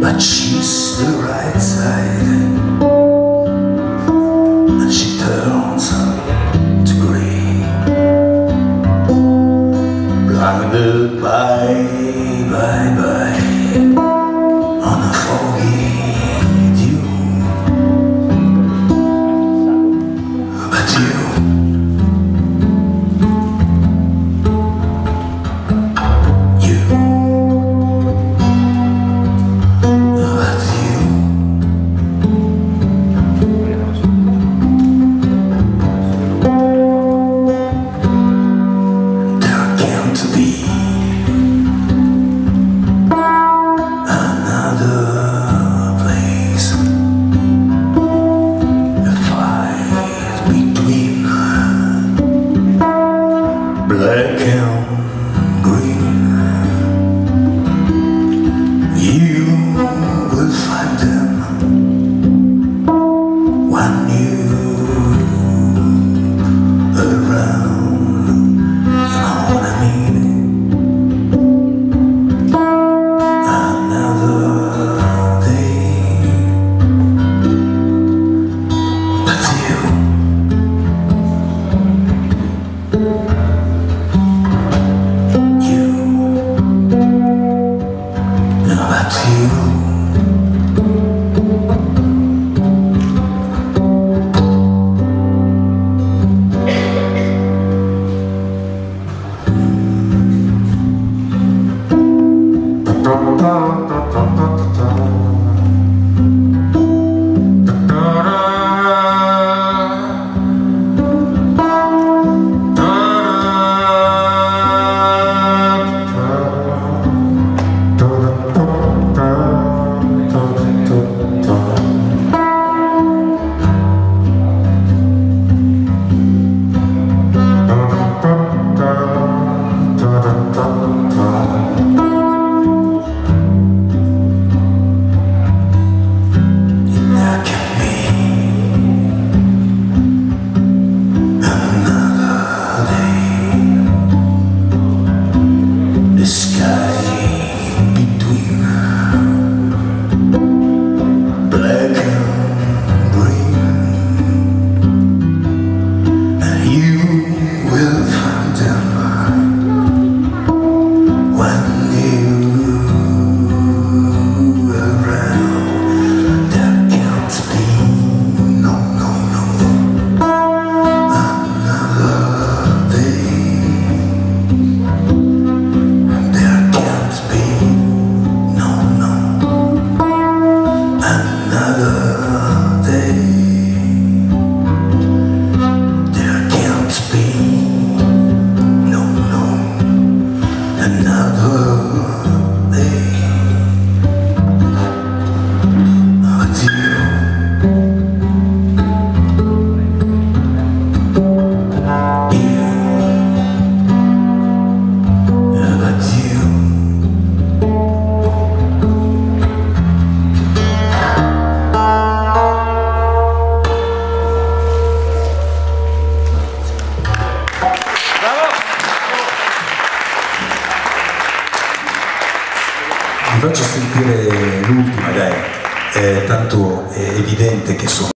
I choose the right side, and she turns to grey, blinded by on a foggy dew. But you, black and green, you will find them when you around, you know what I mean. Another day, but you, vi faccio sentire l'ultima, dai, tanto è evidente che sono